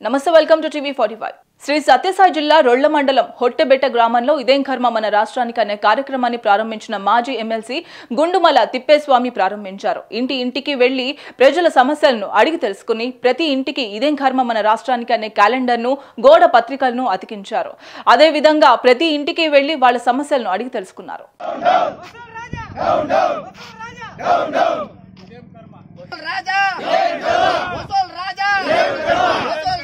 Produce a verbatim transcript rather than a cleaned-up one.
నమస్తే, welcome to TV forty five. Sri Sathyasai జిల్లా రొళ్ల మండలం హొట్టెబెట్ట గ్రామంలో ఇదేం కర్మ మన రాష్ట్రానికి అనే కార్యక్రమాన్ని ప్రారంభించిన మాజీ ఎమ్మెల్సీ గుండుమల తిప్పేస్వామి ప్రారంభించారు. ఇంటి ఇంటికి వెళ్లి ప్రజల సమస్యలను అడిగి తెలుసుకుని ప్రతి ఇంటికి ఇదేం కర్మ మన రాష్ట్రానికి అనే క్యాలెండర్ను, గోడ పత్రికలను అతికించారు. అదే విధంగా ప్రతి ఇంటికి వెళ్లి వాళ్ళ సమస్యలను అడిగి తెలుసుకున్నారు. రాజా